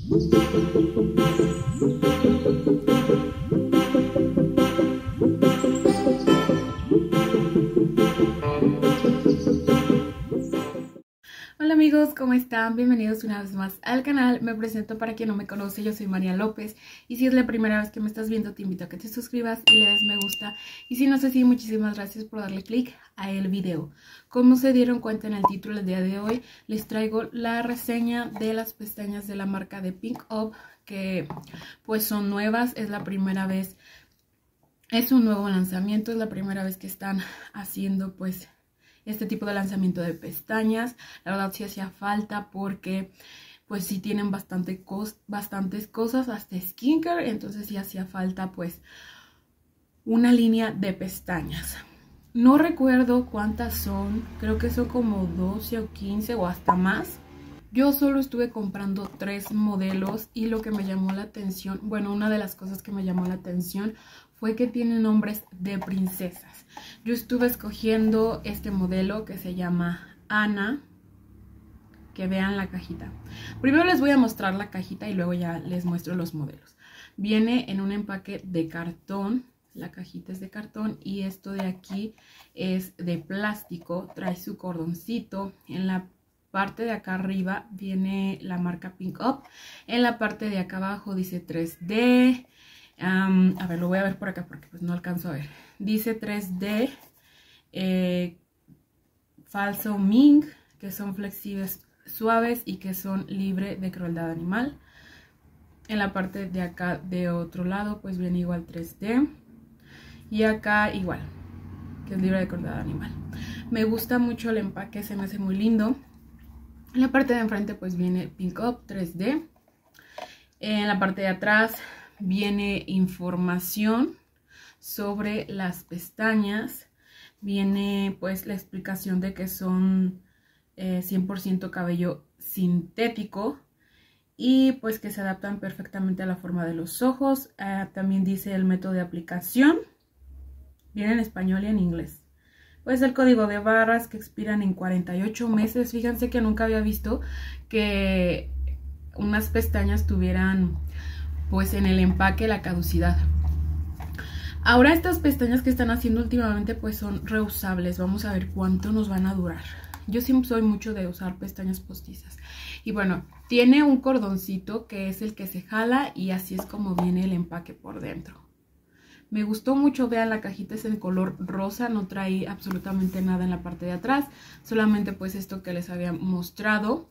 Hola amigos, ¿cómo están? Bienvenidos una vez más al canal. Me presento para quien no me conoce, yo soy María López y si es la primera vez que me estás viendo te invito a que te suscribas y le des me gusta y si no es así, muchísimas gracias por darle clic a el video. Como se dieron cuenta en el título el día de hoy, les traigo la reseña de las pestañas de la marca de Pink Up, que pues son nuevas, es la primera vez, es un nuevo lanzamiento, es la primera vez que están haciendo pues este tipo de lanzamiento de pestañas. La verdad sí hacía falta porque pues sí tienen bastantes cosas, hasta skincare, entonces sí hacía falta pues una línea de pestañas. No recuerdo cuántas son, creo que son como 12 o 15 o hasta más. Yo solo estuve comprando 3 modelos y lo que me llamó la atención, bueno, una de las cosas que me llamó la atención fue que tienen nombres de princesas. Yo estuve escogiendo este modelo que se llama Ana, que vean la cajita. Primero les voy a mostrar la cajita y luego ya les muestro los modelos. Viene en un empaque de cartón, la cajita es de cartón y esto de aquí es de plástico, trae su cordoncito. En la parte de acá arriba viene la marca Pink Up, en la parte de acá abajo dice 3D. A ver, lo voy a ver por acá porque pues no alcanzo a ver. Dice 3D, falso mink, que son flexibles, suaves y que son libre de crueldad animal. En la parte de acá de otro lado pues viene igual 3D. Y acá igual, que es libre de crueldad animal. Me gusta mucho el empaque, se me hace muy lindo. En la parte de enfrente pues viene Pink Up 3D. En la parte de atrás viene información sobre las pestañas. Viene pues la explicación de que son 100% cabello sintético y pues que se adaptan perfectamente a la forma de los ojos. También dice el método de aplicación. Viene en español y en inglés. Pues el código de barras que expiran en 48 meses. Fíjense que nunca había visto que unas pestañas tuvieran pues en el empaque la caducidad. Ahora estas pestañas que están haciendo últimamente pues son reusables. Vamos a ver cuánto nos van a durar. Yo siempre soy mucho de usar pestañas postizas. Y bueno, tiene un cordoncito que es el que se jala y así es como viene el empaque por dentro. Me gustó mucho, vean, la cajita es en color rosa, no trae absolutamente nada en la parte de atrás, solamente pues esto que les había mostrado.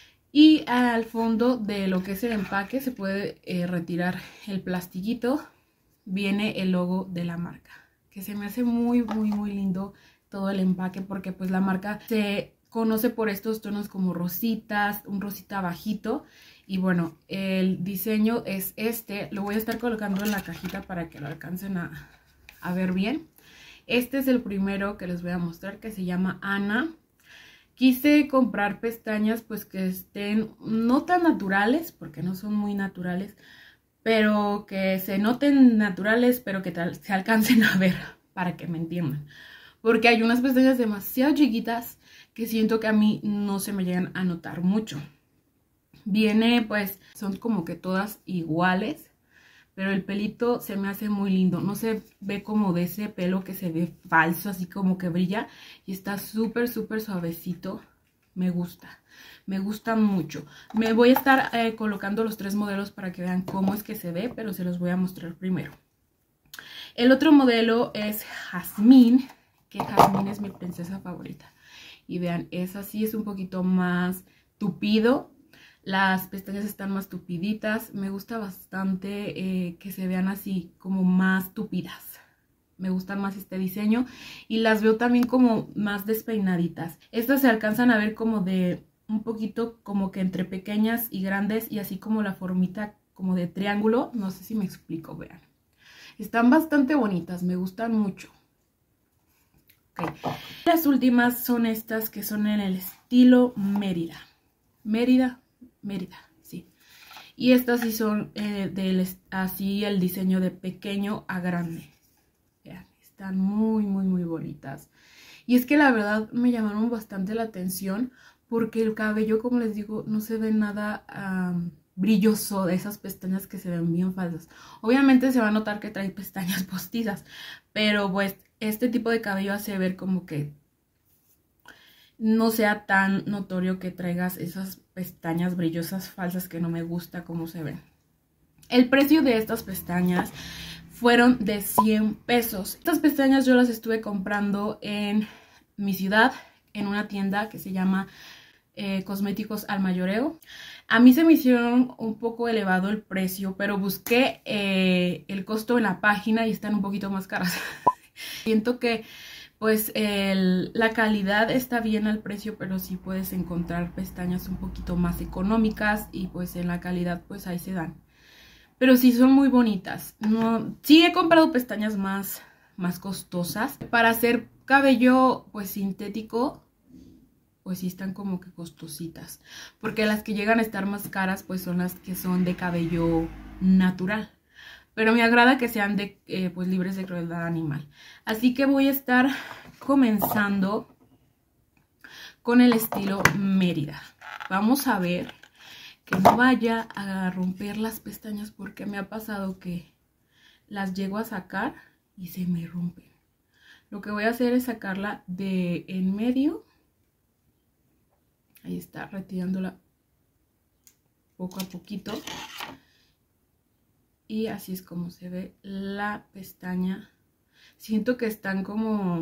Y al fondo de lo que es el empaque se puede retirar el plastiquito, viene el logo de la marca, que se me hace muy lindo todo el empaque porque pues la marca se conoce por estos tonos como rositas, un rosita bajito. Y bueno, el diseño es este, lo voy a estar colocando en la cajita para que lo alcancen a ver bien. Este es el primero que les voy a mostrar, que se llama Ana. Quise comprar pestañas pues que estén no tan naturales, porque no son muy naturales, pero que se noten naturales, pero que se alcancen a ver, para que me entiendan. Porque hay unas pestañas demasiado chiquitas que siento que a mí no se me llegan a notar mucho. Viene pues, son como que todas iguales, pero el pelito se me hace muy lindo. No se ve como de ese pelo que se ve falso, así como que brilla. Y está súper suavecito. Me gusta mucho. Me voy a estar colocando los 3 modelos para que vean cómo es que se ve, pero se los voy a mostrar primero. El otro modelo es Jasmine, que Jasmine es mi princesa favorita. Y vean, es así, es un poquito más tupido. Las pestañas están más tupiditas. Me gusta bastante que se vean así como más tupidas. Me gusta más este diseño. Y las veo también como más despeinaditas. Estas se alcanzan a ver como de un poquito como que entre pequeñas y grandes. Y así como la formita como de triángulo. No sé si me explico, vean. Están bastante bonitas, me gustan mucho. Okay. Las últimas son estas que son en el estilo Mérida. Mérida, sí. Y estas sí son así el diseño de pequeño a grande. Vean, están muy bonitas. Y es que la verdad me llamaron bastante la atención porque el cabello, como les digo, no se ve nada brilloso, de esas pestañas que se ven bien falsas. Obviamente se va a notar que trae pestañas postizas, pero pues este tipo de cabello hace ver como que no sea tan notorio que traigas esas pestañas brillosas falsas que no me gusta cómo se ven. El precio de estas pestañas fueron de 100 pesos. Estas pestañas yo las estuve comprando en mi ciudad, en una tienda que se llama Cosméticos al Mayoreo. A mí se me hicieron un poco elevado el precio, pero busqué el costo en la página y están un poquito más caras. Siento que pues la calidad está bien al precio, pero sí puedes encontrar pestañas un poquito más económicas y pues en la calidad pues ahí se dan. Pero sí son muy bonitas. No, sí he comprado pestañas más costosas. Para hacer cabello pues sintético, pues sí están como que costositas. Porque las que llegan a estar más caras pues son las que son de cabello natural. Pero me agrada que sean de pues libres de crueldad animal. Así que voy a estar comenzando con el estilo Mérida. Vamos a ver que no vaya a romper las pestañas, porque me ha pasado que las llego a sacar y se me rompen. Lo que voy a hacer es sacarla de en medio. Ahí está, retirándola poco a poquito. Y así es como se ve la pestaña. Siento que están como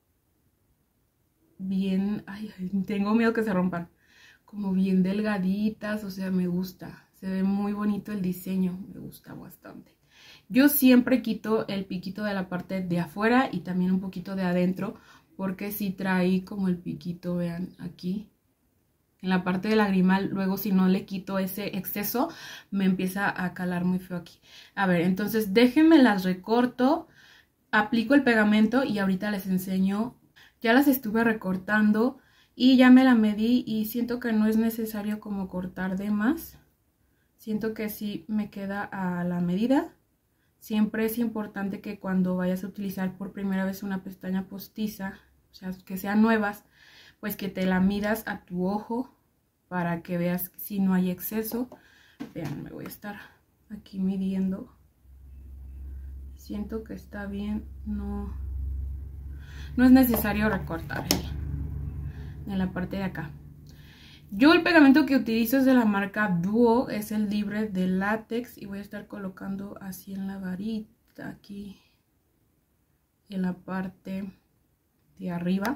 bien... Ay, tengo miedo que se rompan. Como bien delgaditas, o sea, me gusta. Se ve muy bonito el diseño, me gusta bastante. Yo siempre quito el piquito de la parte de afuera y también un poquito de adentro, porque si trae como el piquito, vean, aquí. En la parte del lagrimal, luego si no le quito ese exceso, me empieza a calar muy feo aquí. A ver, entonces déjenme las recorto, aplico el pegamento y ahorita les enseño. Ya las estuve recortando y ya me la medí y siento que no es necesario como cortar de más. Siento que sí me queda a la medida. Siempre es importante que cuando vayas a utilizar por primera vez una pestaña postiza, o sea, que sean nuevas, pues que te la midas a tu ojo para que veas si no hay exceso. Vean, me voy a estar aquí midiendo. Siento que está bien, no es necesario recortar en la parte de acá. Yo el pegamento que utilizo es de la marca Duo, es el libre de látex y voy a estar colocando así en la varita, aquí en la parte de arriba.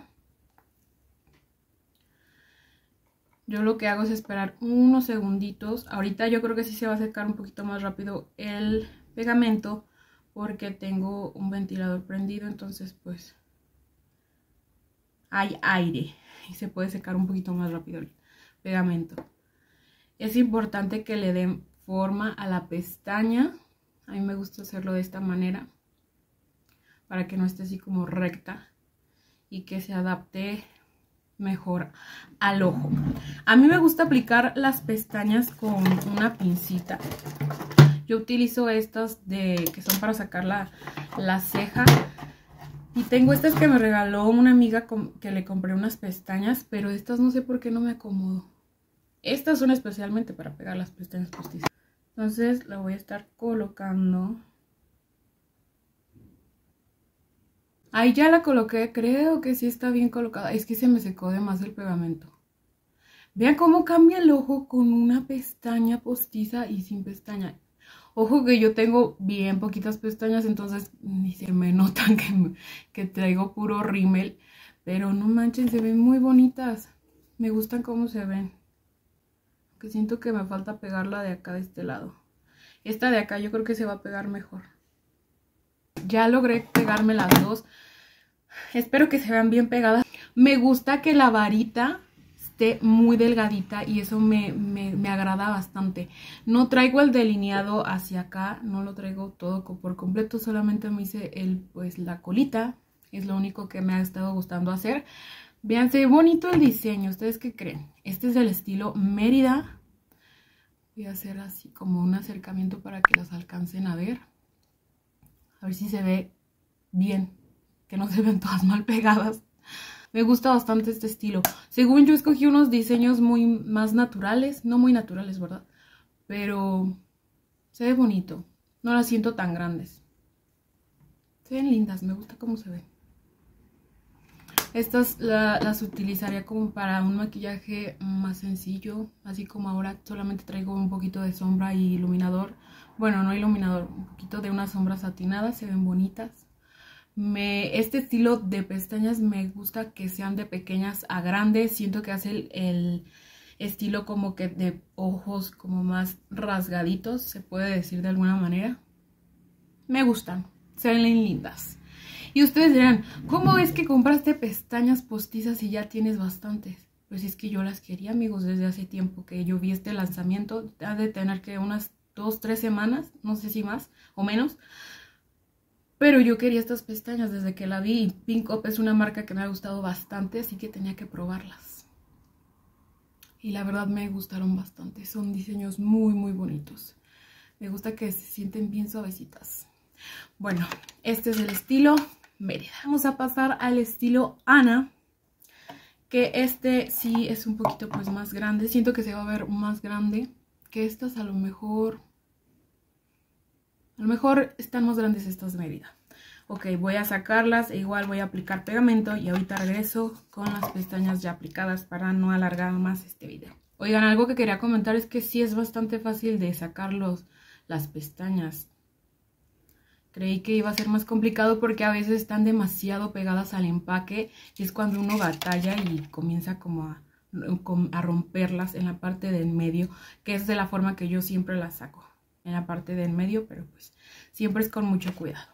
Yo lo que hago es esperar unos segunditos. Ahorita yo creo que sí se va a secar un poquito más rápido el pegamento porque tengo un ventilador prendido, entonces pues hay aire y se puede secar un poquito más rápido el pegamento. Es importante que le den forma a la pestaña. A mí me gusta hacerlo de esta manera para que no esté así como recta y que se adapte mejor al ojo. A mí me gusta aplicar las pestañas con una pincita. Yo utilizo estas que son para sacar la ceja. Y tengo estas que me regaló una amiga que le compré unas pestañas, pero estas no sé por qué no me acomodo. Estas son especialmente para pegar las pestañas postizas. Entonces la voy a estar colocando. Ahí ya la coloqué, creo que sí está bien colocada. Es que se me secó de más el pegamento. Vean cómo cambia el ojo con una pestaña postiza y sin pestaña. Ojo que yo tengo bien poquitas pestañas, entonces ni se me notan que traigo puro rímel. Pero no manchen, se ven muy bonitas. Me gustan cómo se ven. Que siento que me falta pegarla de acá, de este lado. Esta de acá yo creo que se va a pegar mejor. Ya logré pegarme las dos. Espero que se vean bien pegadas. Me gusta que la varita esté muy delgadita y eso me agrada bastante. No traigo el delineado hacia acá, no lo traigo todo por completo, solamente me hice pues la colita, es lo único que me ha estado gustando hacer. Vean, se ve bonito el diseño, ¿ustedes qué creen? Este es el estilo Mérida. Voy a hacer así como un acercamiento para que las alcancen a ver. A ver si se ve bien, que no se ven todas mal pegadas. Me gusta bastante este estilo. Según yo escogí unos diseños más naturales, no muy naturales, ¿verdad? pero se ve bonito. No las siento tan grandes. Se ven lindas, me gusta cómo se ven. Estas las utilizaría como para un maquillaje más sencillo, así como ahora solamente traigo un poquito de sombra y iluminador. Bueno, no iluminador, un poquito de unas sombras satinadas, se ven bonitas. Este estilo de pestañas me gusta que sean de pequeñas a grandes. Siento que hace el estilo como que de ojos como más rasgaditos, se puede decir de alguna manera. Me gustan, se ven lindas. Y ustedes dirán, ¿cómo es que compraste pestañas postizas y ya tienes bastantes? Pues es que yo las quería, amigos, desde hace tiempo que yo vi este lanzamiento. Ha de tener que unas 2-3 semanas, no sé si más o menos. Pero yo quería estas pestañas desde que la vi. Pink Up es una marca que me ha gustado bastante, así que tenía que probarlas. Y la verdad me gustaron bastante. Son diseños muy bonitos. Me gusta que se sienten bien suavecitas. Bueno, este es el estilo Mérida. Vamos a pasar al estilo Ana, que este sí es un poquito pues más grande. Siento que se va a ver más grande que estas. A lo mejor están más grandes estas Mérida. Ok, voy a sacarlas e igual voy a aplicar pegamento y ahorita regreso con las pestañas ya aplicadas para no alargar más este video. Oigan, algo que quería comentar es que sí es bastante fácil de sacar las pestañas. Creí que iba a ser más complicado porque a veces están demasiado pegadas al empaque y es cuando uno batalla y comienza como a romperlas en la parte del medio, que es de la forma que yo siempre las saco, en la parte del medio, pero pues siempre es con mucho cuidado.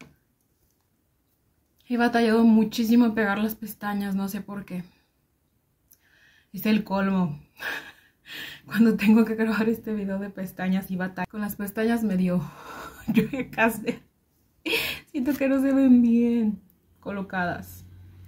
He batallado muchísimo en pegar las pestañas, no sé por qué. Es el colmo. Cuando tengo que grabar este video de pestañas y batallo con las pestañas medio casi. Siento que no se ven bien colocadas.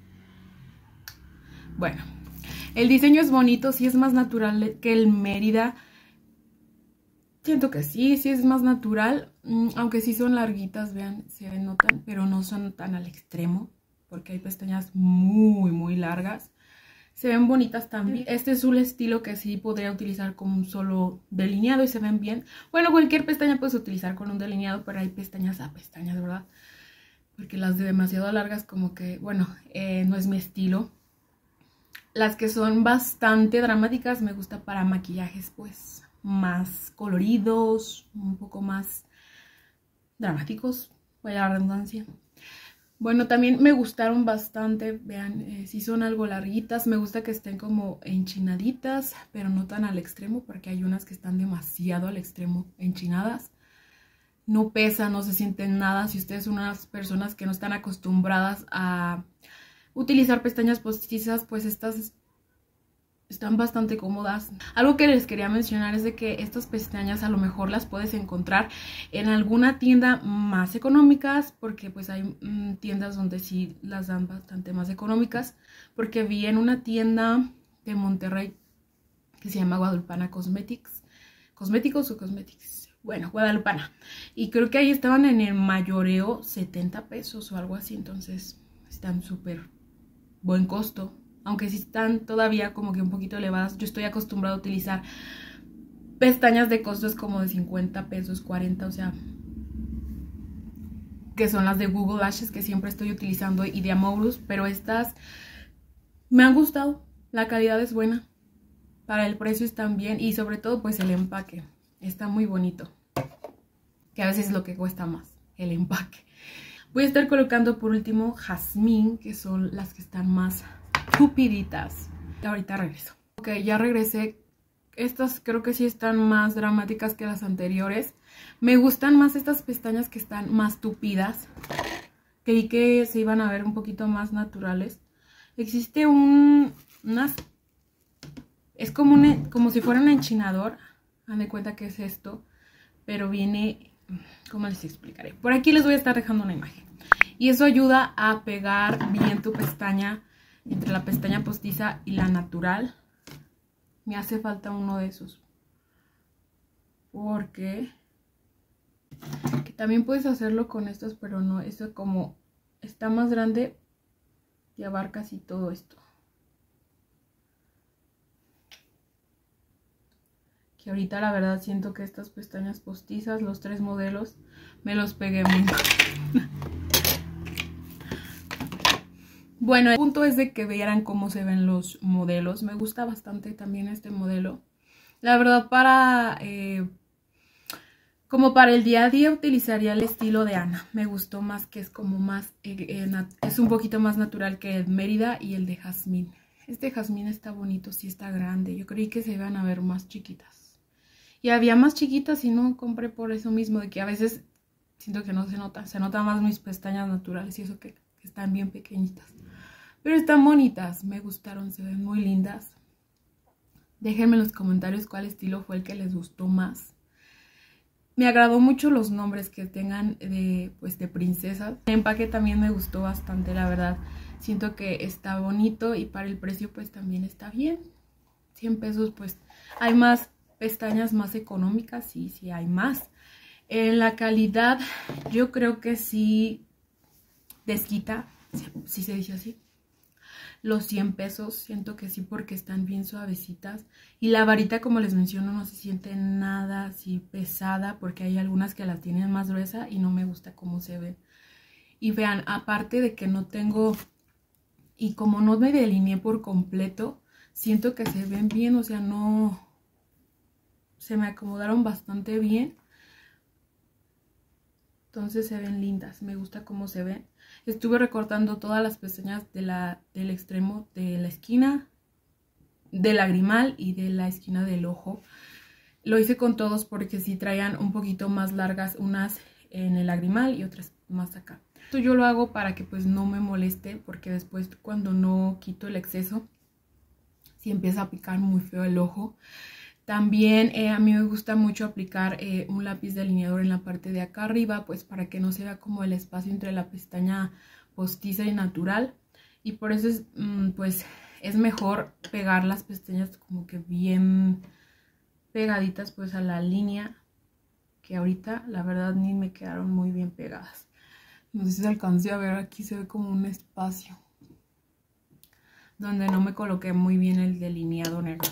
Bueno, el diseño es bonito, sí es más natural que el Mérida. Siento que sí es más natural, aunque sí son larguitas, vean, se notan, pero no son tan al extremo, porque hay pestañas muy largas. Se ven bonitas también. Este es un estilo que sí podría utilizar con un solo delineado y se ven bien. Bueno, cualquier pestaña puedes utilizar con un delineado, pero hay pestañas a pestañas, ¿verdad? Porque las de demasiado largas como que, bueno, no es mi estilo. Las que son bastante dramáticas me gusta para maquillajes pues más coloridos, un poco más dramáticos, vaya la redundancia. Bueno, también me gustaron bastante, vean, sí son algo larguitas, me gusta que estén como enchinaditas, pero no tan al extremo, porque hay unas que están demasiado al extremo enchinadas. No pesan, no se sienten nada. Si ustedes son unas personas que no están acostumbradas a utilizar pestañas postizas, pues estas están bastante cómodas. Algo que les quería mencionar es de que estas pestañas a lo mejor las puedes encontrar en alguna tienda más económicas, porque pues hay tiendas donde sí las dan bastante más económicas, porque vi en una tienda de Monterrey que se llama Guadalupana Cosmetics. ¿Cosméticos o Cosmetics? Bueno, Guadalupana. Y creo que ahí estaban en el mayoreo 70 pesos o algo así, entonces están súper buen costo. Aunque sí están todavía como que un poquito elevadas. Yo estoy acostumbrada a utilizar pestañas de costos como de 50 pesos, 40, o sea, que son las de Google Lashes que siempre estoy utilizando y de Amourus, pero estas me han gustado. La calidad es buena, para el precio están bien y sobre todo pues el empaque está muy bonito, que a veces es lo que cuesta más, el empaque. Voy a estar colocando por último jazmín, que son las que están más tupiditas. Ahorita regreso. Ok, ya regresé. Estas creo que sí están más dramáticas que las anteriores. Me gustan más estas pestañas que están más tupidas. Creí que se iban a ver un poquito más naturales. Existe unas... Es como si fuera un enchinador. Hagan de cuenta que es esto. Pero viene... ¿Cómo les explicaré? Por aquí les voy a estar dejando una imagen. Y eso ayuda a pegar bien tu pestaña entre la pestaña postiza y la natural. Me hace falta uno de esos. Porque... que también puedes hacerlo con estos, pero no. Esto como está más grande y abarca así todo esto. que ahorita la verdad siento que estas pestañas postizas, los 3 modelos, me los pegué muy mal. Bueno, el punto es de que vieran cómo se ven los modelos. Me gusta bastante también este modelo. La verdad, como para el día a día utilizaría el estilo de Ana. Me gustó más, que es como más, es un poquito más natural que el Mérida y el de Jazmín. Este Jazmín está bonito, sí está grande. Yo creí que se iban a ver más chiquitas. Y había más chiquitas y no compré por eso mismo, de que a veces siento que no se nota. Se notan más mis pestañas naturales y eso que están bien pequeñitas. Pero están bonitas, me gustaron, se ven muy lindas. Déjenme en los comentarios cuál estilo fue el que les gustó más. Me agradó mucho los nombres que tengan de princesas. El empaque también me gustó bastante, la verdad. Siento que está bonito y para el precio pues también está bien. 100 pesos pues hay más pestañas más económicas, sí hay más. En la calidad yo creo que sí desquita, si se dice así. Los 100 pesos, siento que sí porque están bien suavecitas. Y la varita, como les menciono, no se siente nada así pesada, porque hay algunas que la tienen más gruesa y no me gusta cómo se ven. Y vean, aparte de que no tengo, y como no me delineé por completo, siento que se ven bien, o sea, no, se me acomodaron bastante bien. Entonces se ven lindas, me gusta cómo se ven. Estuve recortando todas las pestañas del extremo de la esquina, del lagrimal y de la esquina del ojo. Lo hice con todos porque sí traían un poquito más largas, unas en el lagrimal y otras más acá. Esto yo lo hago para que pues no me moleste, porque después cuando no quito el exceso, sí empieza a picar muy feo el ojo. También a mí me gusta mucho aplicar un lápiz delineador en la parte de acá arriba, pues para que no se vea como el espacio entre la pestaña postiza y natural. Y por eso pues es mejor pegar las pestañas como que bien pegaditas pues a la línea, que ahorita la verdad ni me quedaron muy bien pegadas. No sé si se alcancé a ver, aquí se ve como un espacio donde no me coloqué muy bien el delineado negro.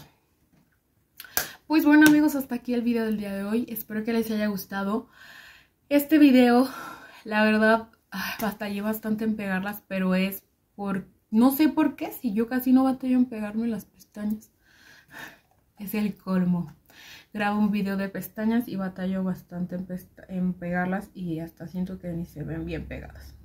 Pues bueno amigos, hasta aquí el video del día de hoy. Espero que les haya gustado este video. La verdad, batallé bastante en pegarlas, pero es por... no sé por qué, si yo casi no batallo en pegarme las pestañas. Es el colmo. Grabo un video de pestañas y batallo bastante en pegarlas y hasta siento que ni se ven bien pegadas.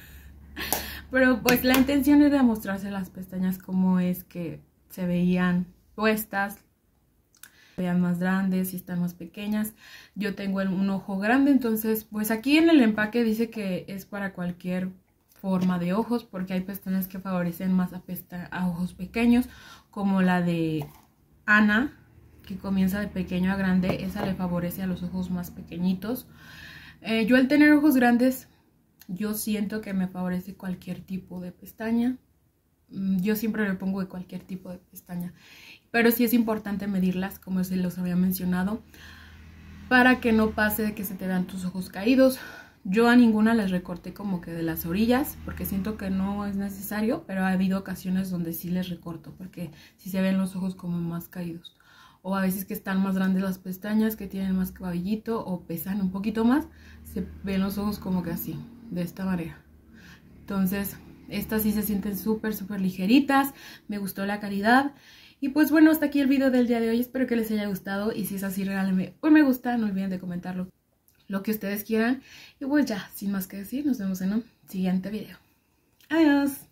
Pero pues la intención es de mostrarse las pestañas como es que se veían puestas, vean más grandes y están más pequeñas. Yo tengo un ojo grande, entonces pues aquí en el empaque dice que es para cualquier forma de ojos, porque hay pestañas que favorecen más a ojos pequeños, como la de Ana, que comienza de pequeño a grande. Esa le favorece a los ojos más pequeñitos. Yo al tener ojos grandes, yo siento que me favorece cualquier tipo de pestaña. Yo siempre le pongo de cualquier tipo de pestaña, pero sí es importante medirlas, como se los había mencionado, para que no pase de que se te vean tus ojos caídos. Yo a ninguna les recorté como que de las orillas, porque siento que no es necesario, pero ha habido ocasiones donde sí les recorto, porque sí se ven los ojos como más caídos. O a veces que están más grandes las pestañas, que tienen más cabellito o pesan un poquito más, se ven los ojos como que así, de esta manera. Entonces, estas sí se sienten súper ligeritas. Me gustó la calidad. Y pues bueno, hasta aquí el video del día de hoy. Espero que les haya gustado. Y si es así, regálenme un me gusta. No olviden de comentarlo lo que ustedes quieran. Y pues ya, sin más que decir, nos vemos en un siguiente video. Adiós.